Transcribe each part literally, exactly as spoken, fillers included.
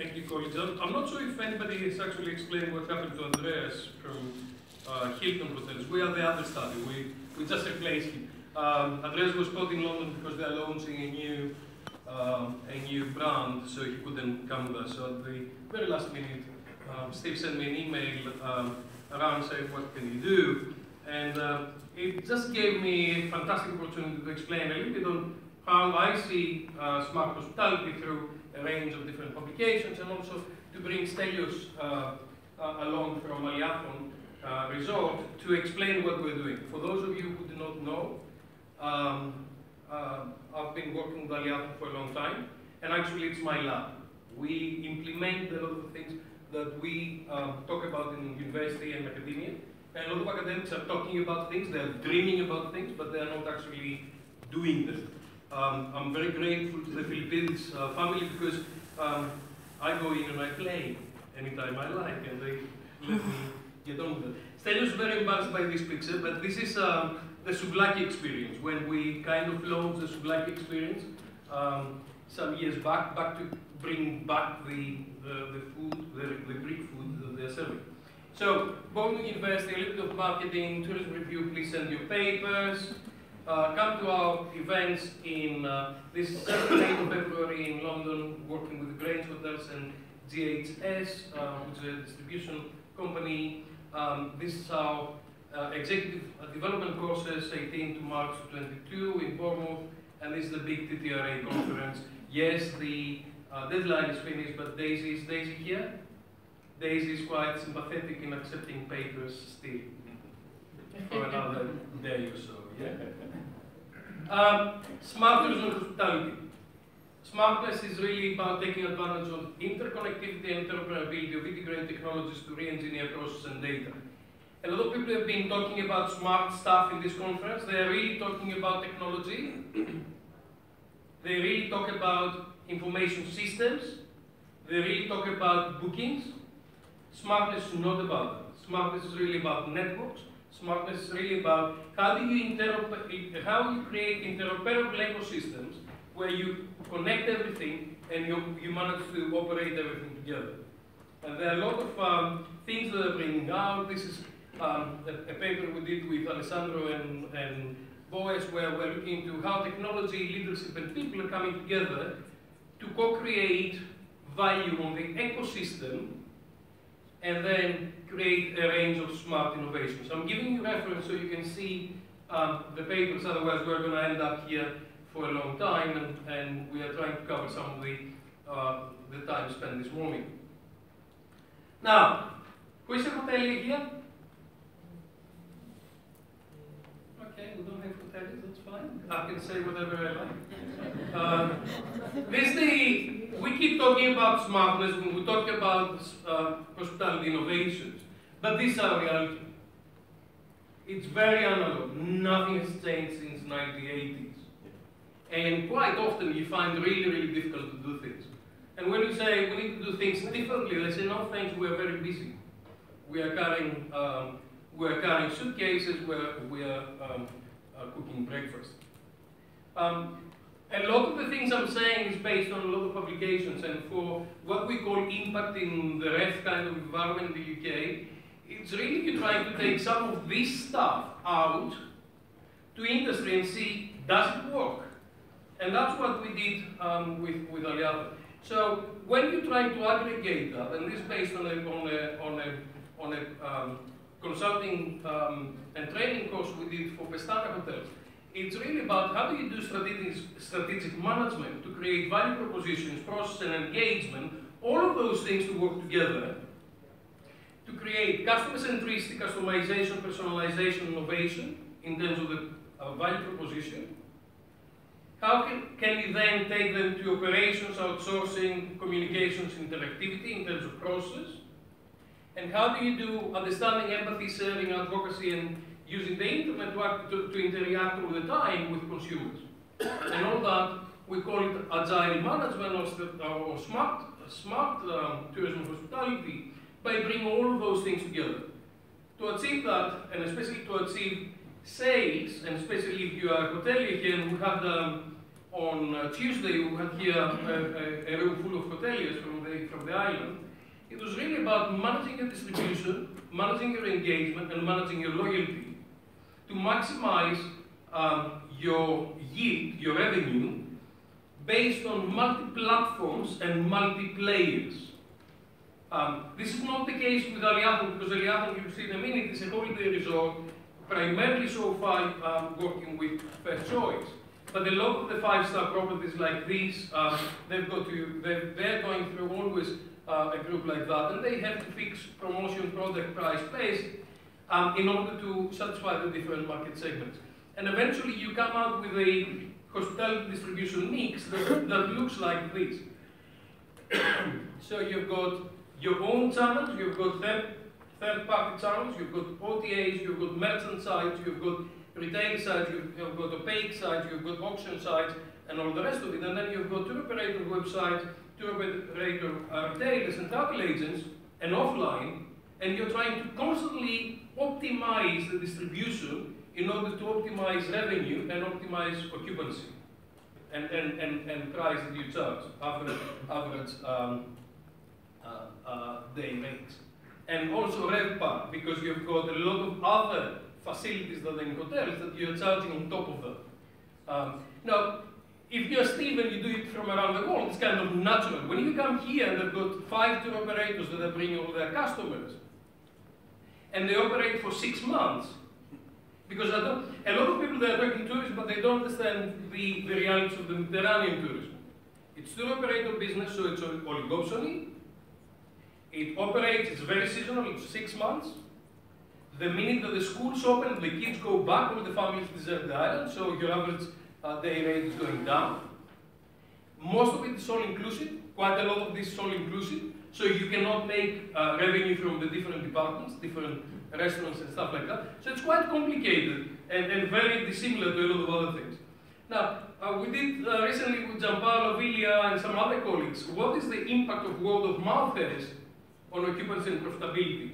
Thank you, colleagues. I'm not sure if anybody has actually explained what happened to Andreas from uh, Hilton Hotels. We are the other study. We, we just replaced him. Um, Andreas was caught in London because they are launching a new um, a new brand, so he couldn't come there. So at the very last minute, um, Steve sent me an email um, around saying, what can you do? And uh, it just gave me a fantastic opportunity to explain a little bit on how I see uh, smart hospitality through a range of different publications, and also to bring Stelios uh, uh, along from Aliathon uh, Resort to explain what we're doing. For those of you who do not know, um, uh, I've been working with Aliathon for a long time, and actually it's my lab. We implement a lot of the things that we um, talk about in university and academia, and a lot of academics are talking about things, they're dreaming about things, but they're not actually doing them. Um, I'm very grateful to the Philippines uh, family because um, I go in and I play anytime I like, and they let me get on with it. Stelios is very embarrassed by this picture, but this is um, the Souvlaki experience, when we kind of launched the Souvlaki experience um, some years back, back to bring back the, the, the food, the, the Greek food that they're serving. So, Boeing University, a little bit of marketing, tourism review, please send your papers. Uh, come to our events in uh, this seventh and eighth of February in London, working with the Grange Hotels and G H S, uh, which is a distribution company. Um, this is our uh, executive development process, eighteenth to March twenty-two in Bournemouth, and this is the big T T R A conference. Yes, the uh, deadline is finished, but Daisy, is Daisy here? Daisy is quite sympathetic in accepting papers still for another day or so. Yeah. Um, smart tourism and hospitality. Smartness is really about taking advantage of interconnectivity and interoperability of integrated technologies to re-engineer process and data. A lot of people have been talking about smart stuff in this conference. They are really talking about technology. They really talk about information systems. They really talk about bookings. Smartness is not about that. Smartness is really about networks. Smartness is really about how do you interoper how you create interoperable ecosystems where you connect everything and you, you manage to operate everything together. And there are a lot of um, things that are bringing out. This is um, a, a paper we did with Alessandro and, and Boas, where we're looking into how technology, leadership, and people are coming together to co-create value on the ecosystem and then create a range of smart innovations. I'm giving you reference so you can see um, the papers, otherwise we're going to end up here for a long time, and, and we are trying to cover some of the, uh, the time spent this morning. Now, who is a hotelier here? Okay, we don't have hoteliers, that's fine. I can say whatever I like. Um, this the, we keep talking about smartness when we talk about uh, hospitality innovations, but this is our reality. It's very analog. Nothing has changed since nineteen eighties. And quite often you find really, really difficult to do things. And when you say we need to do things differently, they say, no thanks, we are very busy. We are carrying, um, we are carrying suitcases, where we are um, uh, cooking breakfast. Um, a lot of the things I'm saying is based on a lot of publications, and for what we call impact in the rest kind of environment in the U K, it's really you trying to take some of this stuff out to industry and see, does it work? And that's what we did um, with, with Aliathon. So when you try to aggregate that, and this is based on a, on a, on a, on a um, consulting um, and training course we did for Pestana Hotels, it's really about how do you do strategic, strategic management to create value propositions, process and engagement, all of those things to work together to create customer centricity, customization, personalization, innovation in terms of the uh, value proposition. How can, can you then take them to operations, outsourcing, communications, interactivity in terms of process? And how do you do understanding, empathy, sharing, advocacy, and using the internet to, act, to, to interact all the time with consumers? And all that, we call it agile management or, or smart, smart um, tourism hospitality, by bringing all of those things together. To achieve that, and especially to achieve sales, and especially if you are a hotelier here and we have the on uh, Tuesday, we had here a, a, a room full of hoteliers from the, from the island. It was really about managing your distribution, managing your engagement, and managing your loyalty to maximize um, your yield, your revenue, based on multi-platforms and multi-players. Um, this is not the case with Aliathon, because Aliathon, you'll see in a minute, is a holiday resort, primarily so far um, working with First Choice. But a lot of the five-star properties like these, um, they've got to, they're, they're going through always uh, a group like that, and they have to fix promotion, product, price, place, um, in order to satisfy the different market segments. And eventually you come out with a hospitality distribution mix that, that looks like this. So you've got your own channels, you've got third, third-party channels, you've got O T As, you've got merchant sites, you've got retail sites, you've, you've got opaque sites, you've got auction sites, and all the rest of it. And then you've got tour operator websites, tour operator uh, retailers and travel agents, and offline, and you're trying to constantly optimize the distribution in order to optimize revenue and optimize occupancy and, and, and, and price that you charge, average, average um, uh, uh, day rates. And also RevPAR, because you've got a lot of other facilities that are in hotels that you're charging on top of that. Um, now, if you're Steve and you do it from around the world, it's kind of natural. When you come here and they've got five tour operators that are bringing all their customers, and they operate for six months, because I don't, a lot of people they are talking tourism, but they don't understand the, the realities of the Mediterranean tourism. It's tour operator business, so it's oligopoly. It operates, it's very seasonal, it's six months. The minute that the schools open, the kids go back, all the families desert the island, so your average uh, day rate is going down. Most of it is all-inclusive, quite a lot of this is all-inclusive, so you cannot make uh, revenue from the different departments, different restaurants and stuff like that. So it's quite complicated and, and very dissimilar to a lot of other things. Now, uh, we did uh, recently with Gianpaolo Viglia and some other colleagues, what is the impact of word of mouth has on occupancy and profitability?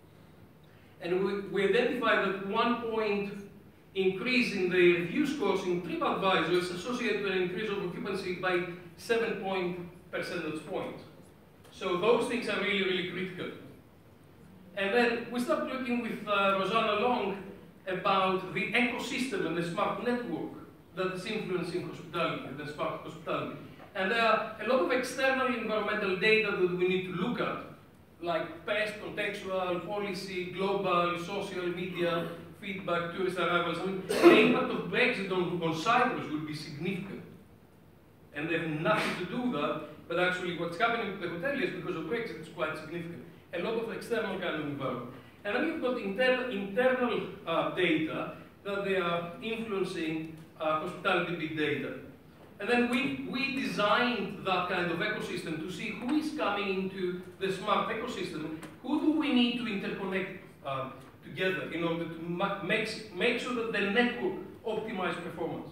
And we, we identified that one point increase in the review scores in TripAdvisor is associated with an increase of occupancy by seven point percentage points. So those things are really, really critical. And then we started looking with uh, Rosanna Long about the ecosystem and the smart network that is influencing hospitality, the smart hospitality. And there are a lot of external environmental data that we need to look at, like pest, contextual, policy, global, social media, feedback, tourist arrivals. I mean, the impact of Brexit on, on Cyprus will be significant. And they have nothing to do with that, but actually what's happening to the hoteliers because of Brexit is quite significant. A lot of external kind of environment. And then you've got inter internal uh, data that they are influencing uh, hospitality big data. And then we, we designed that kind of ecosystem to see who is coming into the smart ecosystem, who do we need to interconnect uh, together in order to make, make sure that the network optimizes performance.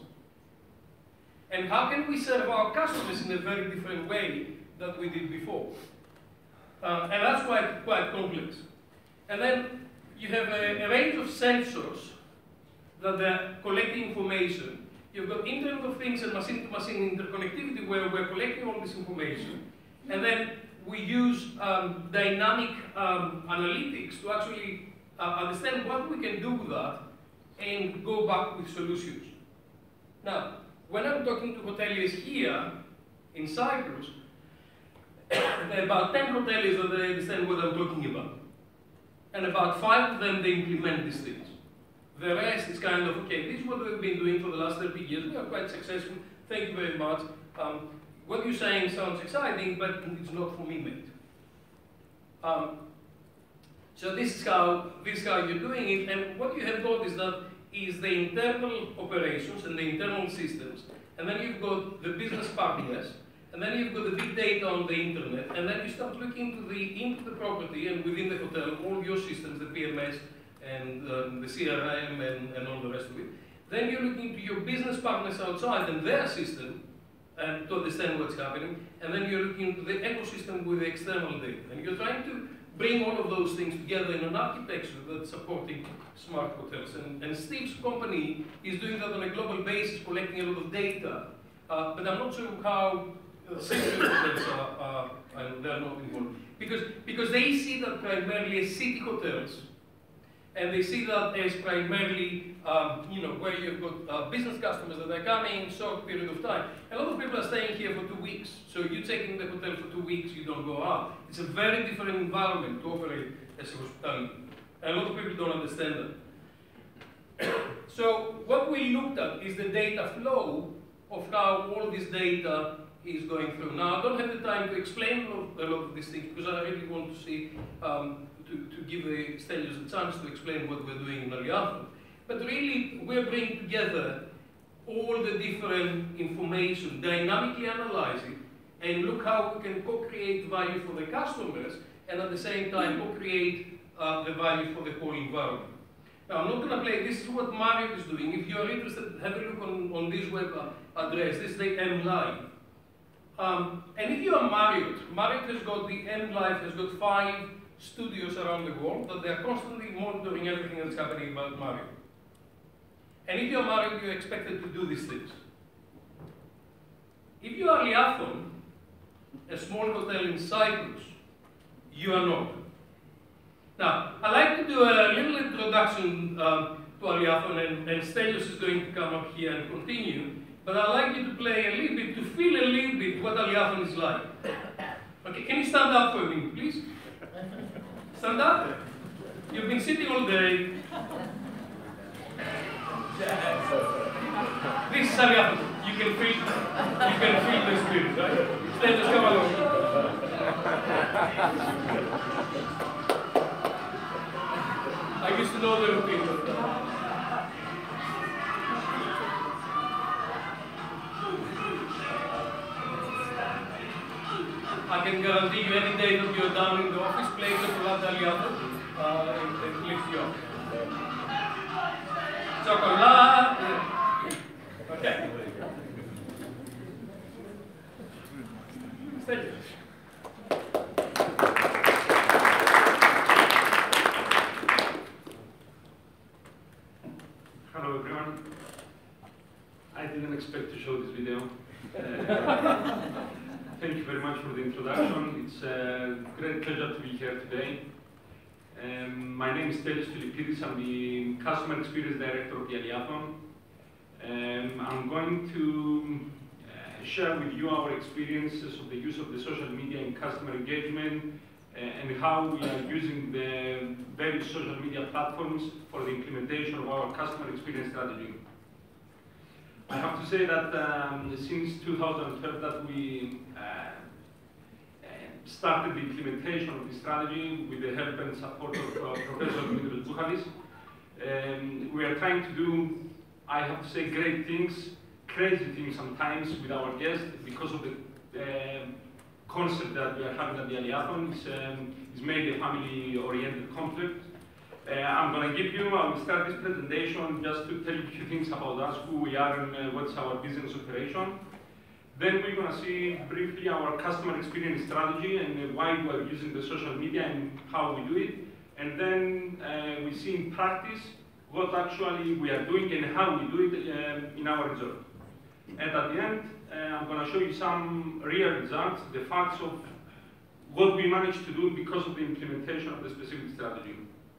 And how can we serve our customers in a very different way than we did before? Uh, and that's quite, quite complex. And then you have a, a range of sensors that are collecting information. You've got Internet of Things and machine-to-machine interconnectivity where we're collecting all this information. And then we use um, dynamic um, analytics to actually uh, understand what we can do with that and go back with solutions. Now, when I'm talking to hoteliers here in Cyprus, there are about ten hoteliers that they understand what I'm talking about. And about five of them, they implement these things. The rest is kind of, okay, this is what we've been doing for the last thirty years. We are quite successful. Thank you very much. Um, what you're saying sounds exciting, but it's not for me, mate. Um, so this is how this is how you're doing it. And what you have got is that is the internal operations and the internal systems, and then you've got the business partners, and then you've got the big data on the internet, and then you start looking into the into the property and within the hotel, all your systems, the P M S and um, the C R M and, and all the rest of it. Then you're looking to your business partners outside and their system and to understand what's happening, and then you're looking into the ecosystem with the external data, and you're trying to bring all of those things together in an architecture that's supporting smart hotels. And, and Steve's company is doing that on a global basis, collecting a lot of data Uh, but I'm not sure how uh, central hotels are, are and they're not involved. Because, because they see that primarily as city hotels. And they see that as primarily, um, you know, where you've got uh, business customers that are coming in a short period of time. A lot of people are staying here for two weeks. So you take in the hotel for two weeks, you don't go out. It's a very different environment to operate as a hospitality. And a lot of people don't understand that. So what we looked at is the data flow of how all this data is going through. Now, I don't have the time to explain a lot, a lot of these things because I really want to see um, To, to give the Stelios a chance to explain what we're doing in Aliathon. But really, we're bringing together all the different information, dynamically analyze it, and look how we can co-create value for the customers, and at the same time co-create uh, the value for the whole environment. Now, I'm not going to play, this is what Marriott is doing. If you are interested, have a look on, on this web address. This is the M Live. Um, and if you are Marriott, Marriott has got the M Live, has got five studios around the world that they are constantly monitoring everything that's happening about Marriott. And if you're Marriott, you're expected to do these things. If you are Aliathon, a small hotel in Cyprus, you are not. Now, I'd like to do a little introduction um, to Aliathon, and, and Stelios is going to come up here and continue, but I'd like you to play a little bit, to feel a little bit what Aliathon is like. Okay, can you stand up for me, please? Stand up. You've been sitting all day. This is Aliathon. You can feel, you can feel the spirit, right? Let us come along. I used to know the routine. I can guarantee you any day that you're down in the office, play Chocolate Aliathon, uh, and, and lift you up. Chocolate! Okay. Thank you. Hello everyone. I didn't expect to show this video. Uh, Thank you very much for the introduction. It's a great pleasure to be here today. Um, my name is Stelios Philippidis. I'm the Customer Experience Director of the Aliathon. Um, I'm going to uh, share with you our experiences of the use of the social media in customer engagement uh, and how we are using the various social media platforms for the implementation of our customer experience strategy. I have to say that um, since two thousand twelve that we uh, started the implementation of this strategy with the help and support of uh, Professor Dimitrios Bouchalis, um, we are trying to do, I have to say, great things, crazy things sometimes with our guests because of the uh, concept that we are having at the Aliathon. It's, um, it's made a family-oriented concept. Uh, I'm going to give you, I will start this presentation just to tell you a few things about us, who we are and uh, what's our business operation. Then we're going to see briefly our customer experience strategy and uh, why we're using the social media and how we do it. And then uh, we see in practice what actually we are doing and how we do it um, in our resort. And at the end, uh, I'm going to show you some real results, the facts of what we managed to do because of the implementation of the specific strategy.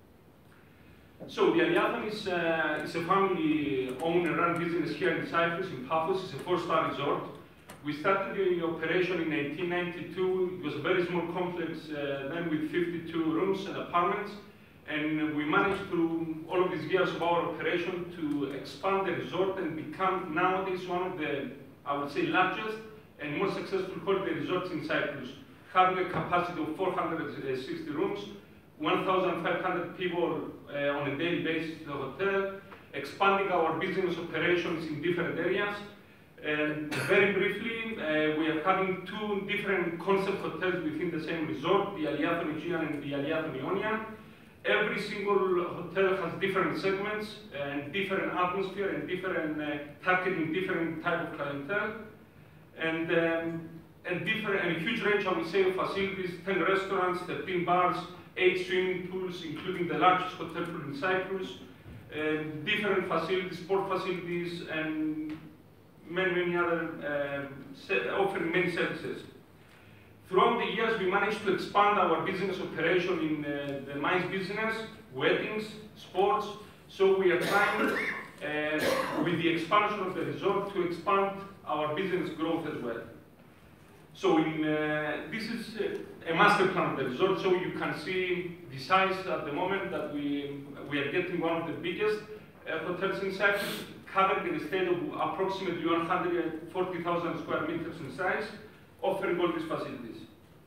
So the Aliathon is, uh, is a family-owned and run business here in Cyprus, in Paphos. It's a four-star resort. We started the operation in eighteen ninety-two. It was a very small complex uh, then with fifty-two rooms and apartments. And we managed through all of these years of our operation to expand the resort and become nowadays one of the, I would say, largest and most successful holiday resorts in Cyprus, having a capacity of four hundred sixty rooms, one thousand five hundred people uh, on a daily basis to the hotel, expanding our business operations in different areas. And very briefly, uh, we are having two different concept hotels within the same resort, the Aliathon Aegean and the Aliathon Ionian. Every single hotel has different segments and different atmosphere and different uh, targeting different type of clientele. And, um, and different and a huge range, I would say, of facilities, ten restaurants, thirteen bars, eight swimming pools, including the largest hotel pool in Cyprus, and different facilities, sport facilities, and many, many other, uh, offering many services. Throughout the years, we managed to expand our business operation in uh, the MICE business, weddings, sports. So we are trying, uh, with the expansion of the resort, to expand our business growth as well. So in, uh, this is uh, a master plan of the resort, so you can see the size at the moment that we, we are getting one of the biggest uh, hotels in Cyprus, covering an estate of approximately one hundred forty thousand square meters in size, offering all these facilities.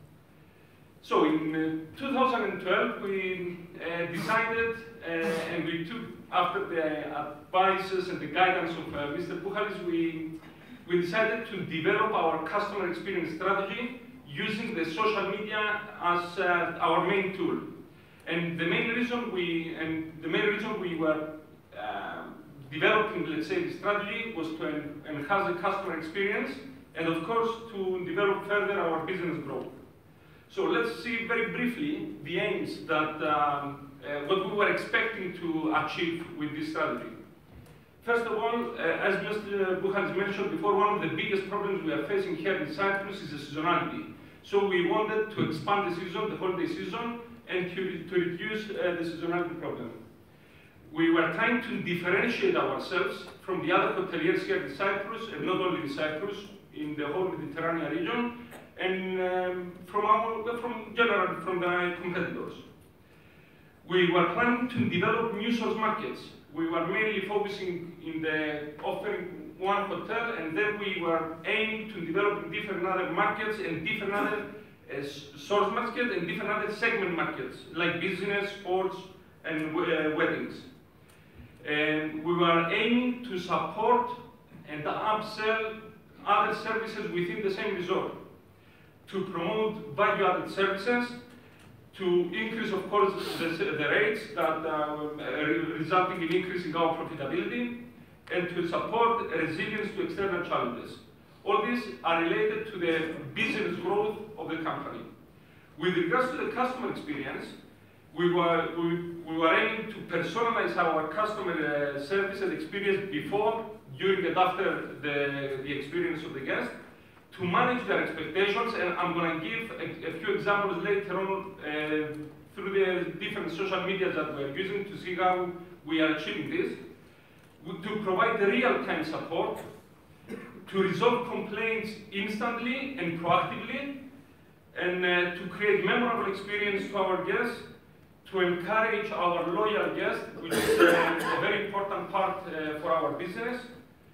So in uh, two thousand twelve, we uh, decided, uh, and we took, after the advices and the guidance of uh, Mister Bouchalis, we, we decided to develop our customer experience strategy using the social media as uh, our main tool. And the main reason we, and the main reason we were uh, developing, let's say, the strategy was to en enhance the customer experience and, of course, to develop further our business growth. So let's see very briefly the aims that, um, uh, what we were expecting to achieve with this strategy. First of all, uh, as Mister Bouchalis mentioned before, one of the biggest problems we are facing here in Cyprus is the seasonality. So we wanted to expand the season, the holiday season, and to, to reduce uh, the seasonality problem. We were trying to differentiate ourselves from the other hoteliers here in Cyprus, and not only in Cyprus, in the whole Mediterranean region, and um, from our, from general, from the competitors. We were planning to develop new source markets. We were mainly focusing in the offering one hotel, and then we were aiming to develop different other markets and different other uh, source markets and different other segment markets, like business, sports, and uh, weddings. And we were aiming to support and upsell other services within the same resort, to promote value-added services, to increase, of course, the, the rates that uh, resulting in increasing our profitability, and to support resilience to external challenges. All these are related to the business growth of the company. With regards to the customer experience, we were, we, we were aiming to personalize our customer uh, service and experience before, during, and after the, the experience of the guest, to manage their expectations, and I'm going to give a, a few examples later on uh, through the different social media that we're using to see how we are achieving this, to provide the real-time support, to resolve complaints instantly and proactively, and uh, to create memorable experience to our guests, to encourage our loyal guests, which is uh, a very important part uh, for our business,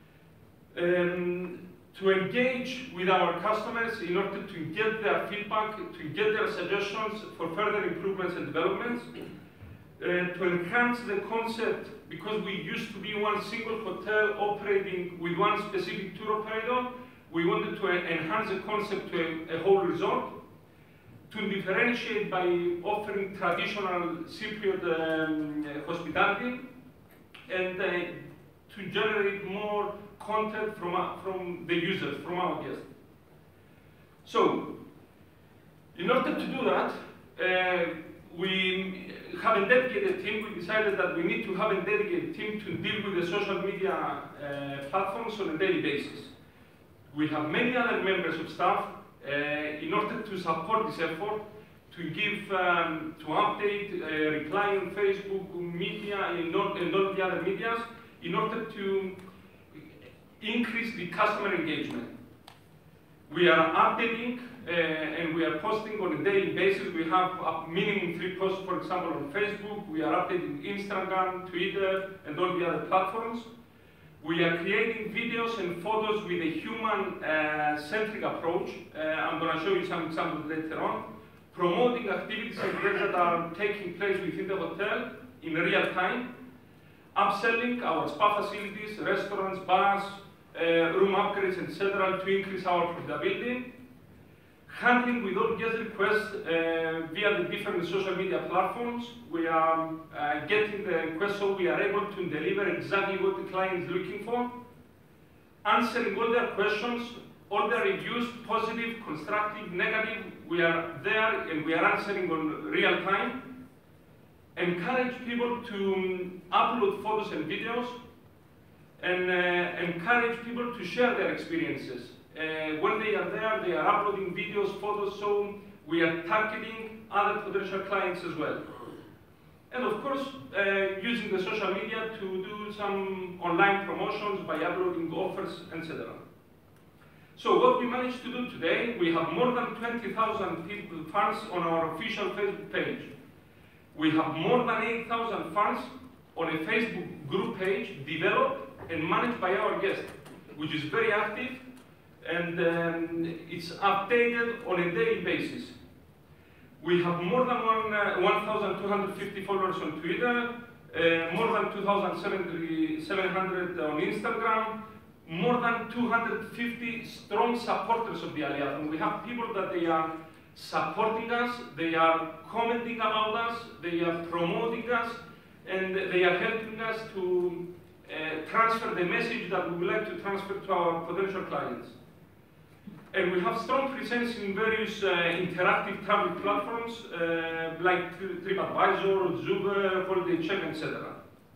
um, to engage with our customers in order to get their feedback, to get their suggestions for further improvements and developments, uh, to enhance the concept, because we used to be one single hotel operating with one specific tour operator, we wanted to enhance the concept to a, a whole resort, to differentiate by offering traditional Cypriot um, hospitality, and uh, to generate more content from, uh, from the users, from our guests. So, in order to do that, uh, we have a dedicated team. We decided that we need to have a dedicated team to deal with the social media uh, platforms on a daily basis. We have many other members of staff uh, in order to support this effort, to give, um, to update, uh, reply on Facebook, media, and all, and all the other medias, in order to increase the customer engagement. We are updating uh, and we are posting on a daily basis. We have a minimum three posts, for example, on Facebook. We are updating Instagram, Twitter, and all the other platforms. We are creating videos and photos with a human-centric uh, approach. Uh, I'm going to show you some examples later on. Promoting activities and events that are taking place within the hotel in real time. Upselling our spa facilities, restaurants, bars, Uh, room upgrades, et cetera, to increase our profitability. Handling with all guest requests uh, via the different social media platforms. We are uh, getting the requests so we are able to deliver exactly what the client is looking for. Answering all their questions, all their reviews, positive, constructive, negative. We are there and we are answering on real time. Encourage people to um, upload photos and videos. and uh, encourage people to share their experiences. Uh, when they are there, they are uploading videos, photos, so we are targeting other potential clients as well. And of course, uh, using the social media to do some online promotions by uploading offers, et cetera. So what we managed to do today, we have more than twenty thousand people fans on our official Facebook page. We have more than eight thousand fans on a Facebook group page developed and managed by our guest, which is very active, and um, it's updated on a daily basis. We have more than one thousand two hundred fifty followers on Twitter, uh, more than two thousand seven hundred on Instagram, more than two hundred fifty strong supporters of the Alliathlon. We have people that they are supporting us, they are commenting about us, they are promoting us, and they are helping us to uh, transfer the message that we would like to transfer to our potential clients. And we have strong presence in various uh, interactive travel platforms uh, like TripAdvisor, Zuber, Holiday Check, et cetera.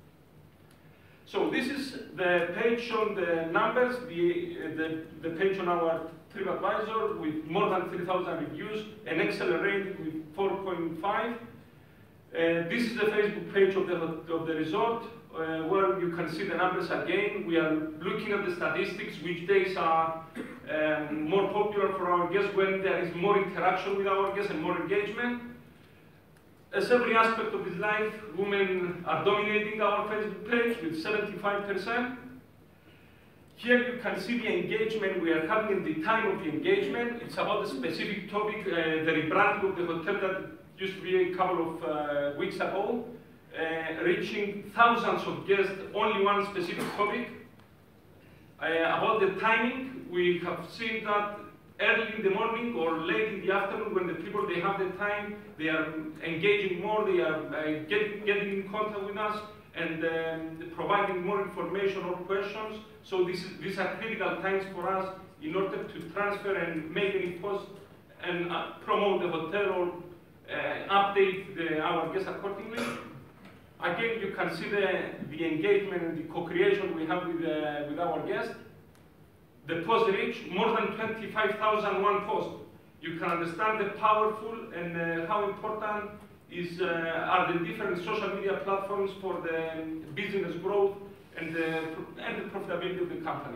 So this is the page on the numbers, the, the, the page on our TripAdvisor with more than three thousand reviews, an excellent rating with four point five. Uh, this is the Facebook page of the, of the resort, uh, where you can see the numbers again. We are looking at the statistics, which days are um, more popular for our guests, when there is more interaction with our guests and more engagement. As every aspect of his life, women are dominating our Facebook page with seventy-five percent. Here you can see the engagement we are having in the time of the engagement. It's about a specific topic, uh, the rebranding of the hotel that used to be a couple of uh, weeks ago, uh, reaching thousands of guests, only one specific topic. Uh, about the timing, we have seen that early in the morning or late in the afternoon, when the people, they have the time, they are engaging more, they are uh, getting, getting in contact with us and um, providing more information or questions. So this is, these are critical times for us in order to transfer and make any post and uh, promote the hotel or uh, update the, our guests accordingly. Again, you can see the, the engagement and the co-creation we have with, uh, with our guests. The post reach more than twenty-five thousand one post. You can understand the powerful and uh, how important is, uh, are the different social media platforms for the business growth and the, and the profitability of the company.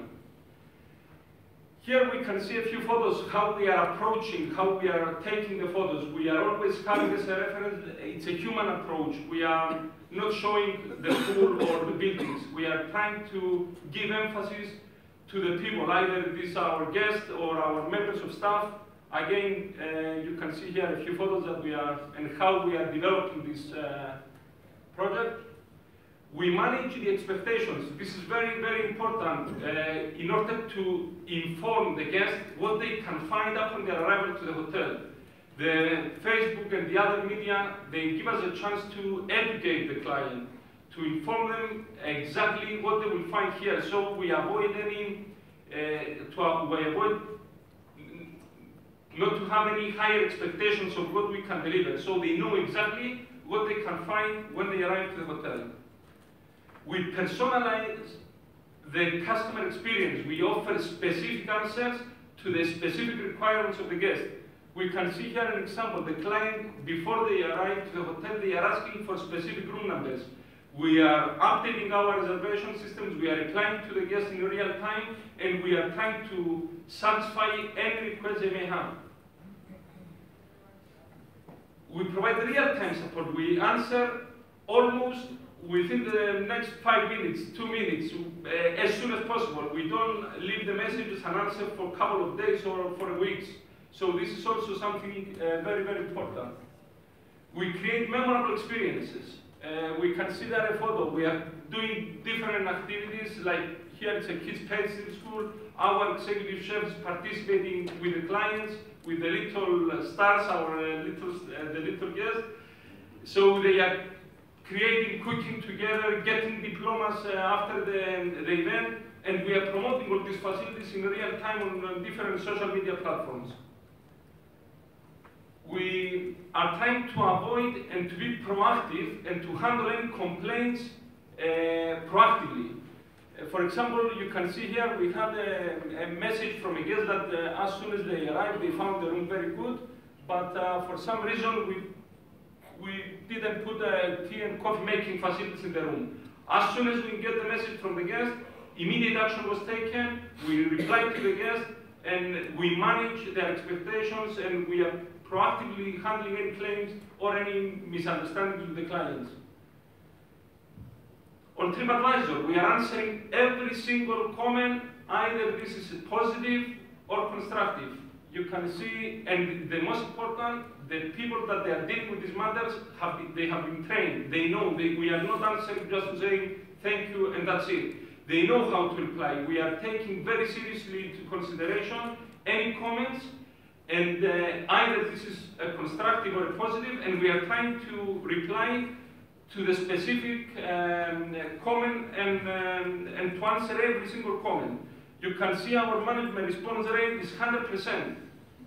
Here we can see a few photos, how we are approaching, how we are taking the photos. We are always having as a reference, it's a human approach. We are not showing the pool or the buildings. We are trying to give emphasis to the people, either these are our guests or our members of staff. Again, uh, you can see here a few photos that we are, and how we are developing this uh, project. We manage the expectations. This is very, very important uh, in order to inform the guests what they can find upon their arrival to the hotel. The Facebook and the other media, they give us a chance to educate the client, to inform them exactly what they will find here, so we avoid any, uh, to, we avoid not to have any higher expectations of what we can deliver, so they know exactly what they can find when they arrive to the hotel. We personalize the customer experience. We offer specific answers to the specific requirements of the guest. We can see here an example. The client, before they arrive to the hotel, they are asking for specific room numbers. We are updating our reservation systems, we are replying to the guests in real time, and we are trying to satisfy any request they may have. We provide real-time support. We answer almost within the next five minutes, two minutes, uh, as soon as possible. We don't leave the messages and answer for a couple of days or for weeks. So this is also something uh, very, very important. We create memorable experiences. Uh, we consider a photo. We are doing different activities, like here it's a kids' pencil school. Our executive chefs participating with the clients, with the little uh, stars, our uh, little, uh, the little guests. So they are creating, cooking together, getting diplomas uh, after the, the event, and we are promoting all these facilities in real time on, on different social media platforms. We are trying to avoid and to be proactive and to handle any complaints uh, proactively. Uh, for example, you can see here we had a, a message from a guest that uh, as soon as they arrived, they found the room very good, but uh, for some reason we we didn't put uh, tea and coffee making facilities in the room. As soon as we get the message from the guest, immediate action was taken, we replied to the guest, and we manage their expectations, and we are proactively handling any claims or any misunderstandings with the clients. On TripAdvisor, we are answering every single comment, either this is positive or constructive. You can see, and the most important, the people that they are dealing with these matters, have been, they have been trained. They know they, we are not answering just to say thank you and that's it. They know how to reply. We are taking very seriously into consideration any comments, and uh, either this is a constructive or a positive, and we are trying to reply to the specific um, comment and, um, and to answer every single comment. You can see our management response rate is one hundred percent.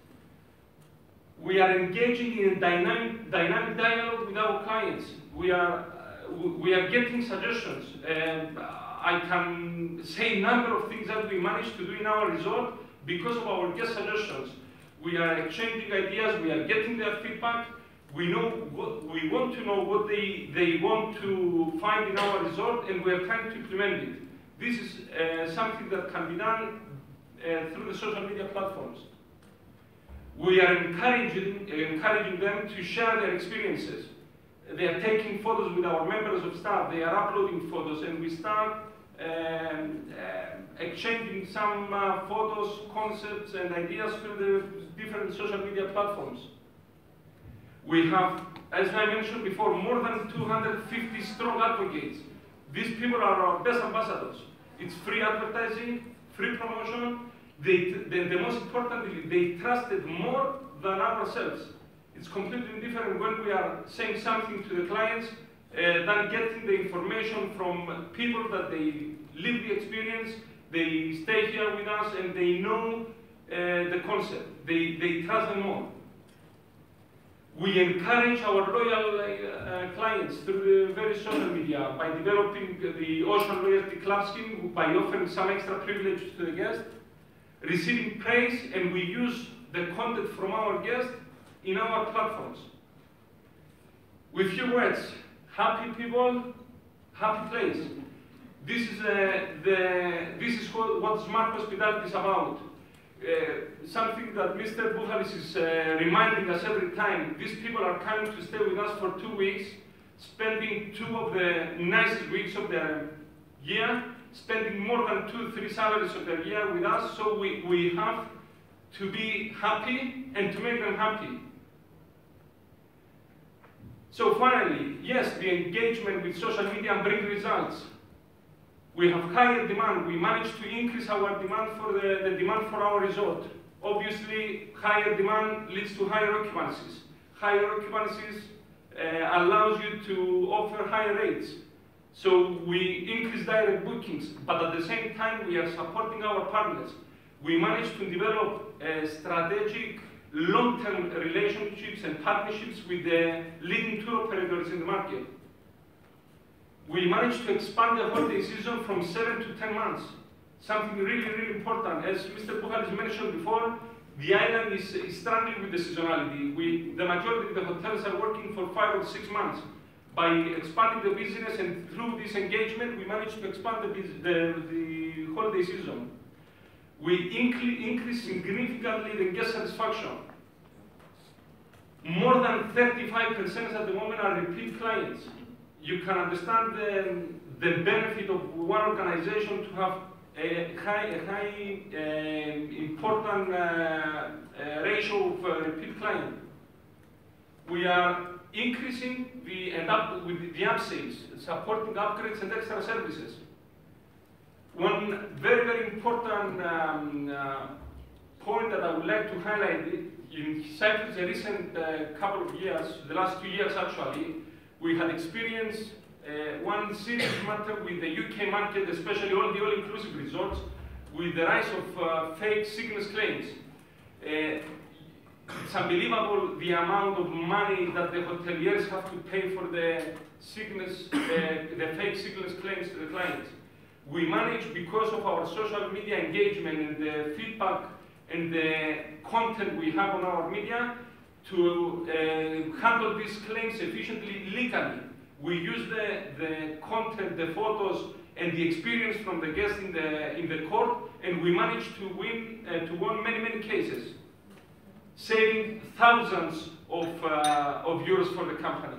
We are engaging in a dynamic, dynamic dialogue with our clients. We are, uh, we are getting suggestions. And I can say a number of things that we managed to do in our resort because of our guest suggestions. We are exchanging ideas, we are getting their feedback. We know what, we want to know what they, they want to find in our resort, and we are trying to implement it. This is uh, something that can be done uh, through the social media platforms. We are encouraging, encouraging them to share their experiences. They are taking photos with our members of staff, they are uploading photos, and we start um, uh, exchanging some uh, photos, concepts, and ideas through the different social media platforms. We have, as I mentioned before, more than two hundred fifty strong advocates. These people are our best ambassadors. It's free advertising, free promotion. They, the, the most importantly, they trusted more than ourselves. It's completely different when we are saying something to the clients uh, than getting the information from people that they live the experience, they stay here with us, and they know uh, the concept. They, they trust them more. We encourage our loyal uh, clients through the various social media by developing the Ocean Loyalty Club scheme, by offering some extra privileges to the guests, receiving praise, and we use the content from our guests in our platforms. With few words, happy people, happy place. This is, uh, the, this is what, what Smart Hospitality is about. Uh, something that Mister Bouchalis is uh, reminding us every time. These people are coming to stay with us for two weeks, spending two of the nicest weeks of their year, spending more than two, three salaries of their year with us, so we, we have to be happy and to make them happy. So finally, yes, the engagement with social media brings results. We have higher demand. We managed to increase our demand for the, the demand for our resort. Obviously, higher demand leads to higher occupancies. Higher occupancies uh, allows you to offer higher rates. So we increase direct bookings, but at the same time, we are supporting our partners. We managed to develop uh, strategic long-term relationships and partnerships with the leading tour operators in the market. We managed to expand the holiday season from seven to ten months. Something really, really important. As Mister Bouchalis mentioned before, the island is, is struggling with the seasonality. We, the majority of the hotels are working for five or six months. By expanding the business and through this engagement, we managed to expand the, the, the holiday season. We increase significantly the guest satisfaction. More than thirty-five percent at the moment are repeat clients. You can understand the, the benefit of one organization to have a high, a high uh, important uh, uh, ratio of uh, repeat client. We are increasing the, and up, with the upsales, supporting upgrades and extra services. One very, very important um, uh, point that I would like to highlight in Cyprus, the recent uh, couple of years, the last two years actually, we had experienced uh, one serious matter with the U K market, especially all the all-inclusive resorts, with the rise of uh, fake sickness claims. Uh, it's unbelievable the amount of money that the hoteliers have to pay for the sickness, uh, the fake sickness claims to the clients. We manage, because of our social media engagement and the feedback and the content we have on our media, to uh, handle these claims efficiently legally. We use the, the content, the photos, and the experience from the guests in the, in the court, and we managed to win, uh, to win many, many cases, saving thousands of, uh, of euros for the company.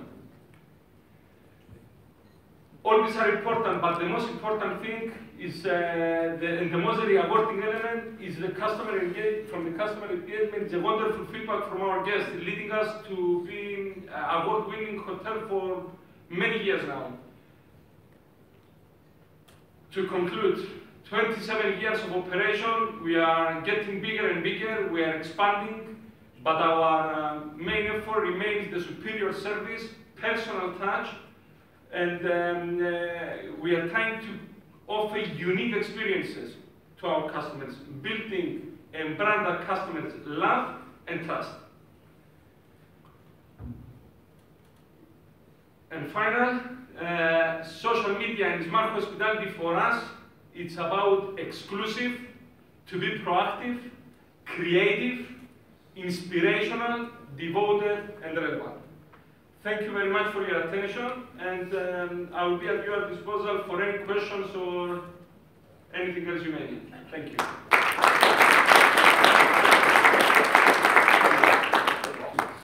All these are important, but the most important thing is, uh, the, and the most rewarding element is the customer engagement. From the customer engagement, the wonderful feedback from our guests, leading us to being an award-winning hotel for many years now. To conclude, twenty-seven years of operation, we are getting bigger and bigger, we are expanding, but our uh, main effort remains the superior service, personal touch, and um, uh, we are trying to offer unique experiences to our customers, building a brand that customers love and trust. And final, uh, social media and smart hospitality for us, it's about exclusive, to be proactive, creative, inspirational, devoted, and relevant. Thank you very much for your attention, and um, I will be at your disposal for any questions or anything else you may need. Thank you.